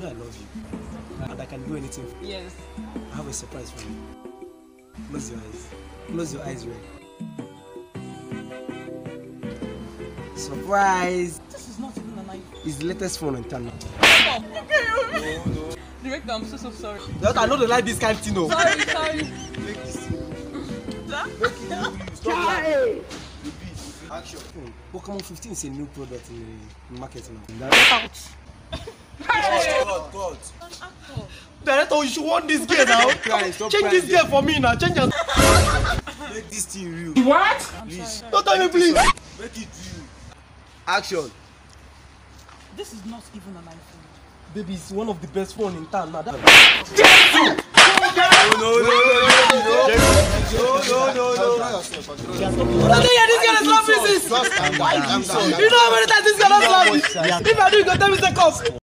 know I love you. And I can do anything for you. Yes. I have a surprise for you. Close your eyes. Close your eyes, right? Surprise! This is not even a knife. It's the latest phone in town now. No. Director, I'm so sorry. I know they like this kind of thing, no. Sorry. Make this action. Pokemon 15 is a new product in the market now. God. Director, you should want this game now. Change this game for me now. Change it. Make this thing real. What? Please. Don't tell me, please. Make it real. Action. This is not even an iPhone. Baby, it's one of the best phones in town now. No. Don't hear this guy is laughing. I'm You know how many times this guy is laughing? If I do, you go tell me the cost.